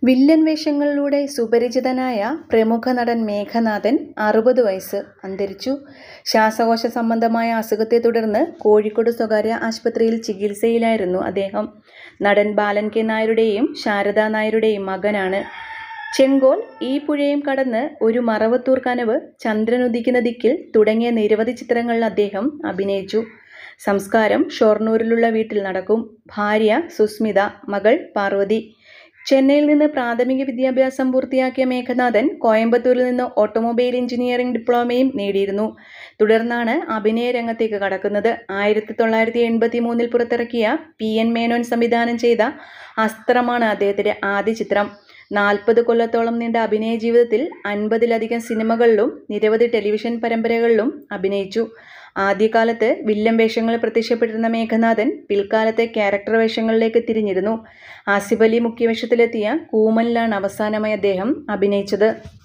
Villain വേഷങ്ങളിലൂടെ സുപരിചിതനായ പ്രമുഖ നടൻ മേഘനാഥൻ 60 വയസ്സ് അന്തരിച്ചു. ശ്വാസകോശ സംബന്ധമായ അസുഖത്തെ തുടർന്ന് കോഴിക്കോട് സ്വകാര്യ ആശുപത്രിയിൽ ചികിത്സയിലായിരുന്നു അദ്ദേഹം. നടൻ ബാലൻ കെ നായരുടെയും ശാരദാ നായരുടെയും മകനാണ്. ചെങ്കോൽ, ഈ പുഴയും കടന്ന്, ഒരു മറവത്തൂർ കനവ്, ചന്ദ്രനുദിക്കുന്ന ദിക്കിൽ തുടങ്ങിയ നിരവധി ചിത്രങ്ങളിൽ അദ്ദേഹം അഭിനയിച്ചു. സംസ്കാരം ഷൊർണൂരിലുള്ള വീട്ടിൽ നടക്കും. ഭാര്യ സുസ്മിത, മകൾ പാർവതി. ചെന്നൈയിൽ നിന്ന് പ്രാഥമിക വിദ്യാഭ്യാസം പൂർത്തിയാക്കിയ മേഘനാഥൻ കോയമ്പത്തൂരിൽ നിന്ന് ഓട്ടോമൊബൈൽ എഞ്ചിനീയറിംഗ് ഡിപ്ലോമയും നേടിയിരുന്നു. തുടർന്നാണ് അഭിനയ രംഗത്തേക്ക് കടക്കുന്നത്. 1983 പുറത്തിറക്കിയ PN മേനോൻ സംവിധാനം ചെയ്ത അസ്ത്രമാണ് അദ്ദേഹത്തിൻ്റെ ആദ്യ ചിത്രം. 40 കൊല്ലത്തോളം നീണ്ട അഭിനയ ജീവിതത്തിൽ 50-ലധികം സിനിമകളിലും നിരവധി ടെലിവിഷൻ പരമ്പരകളിലും അഭിനയിച്ചു. ആദ്യകാലത്ത് വില്ലൻ വേഷങ്ങളിൽ പ്രത്യക്ഷപ്പെട്ടിരുന്ന മേഘനാഥൻ പിൽക്കാലത്തെ ക്യാരക്ടർ വേഷങ്ങളിലേക്ക് തിരിഞ്ഞിരുന്നു. ആസിഫ് അലി മുഖ്യവേഷത്തിലെത്തിയ കൂമനിലാണ് അവസാനമായി അദ്ദേഹം അഭിനയിച്ചത്.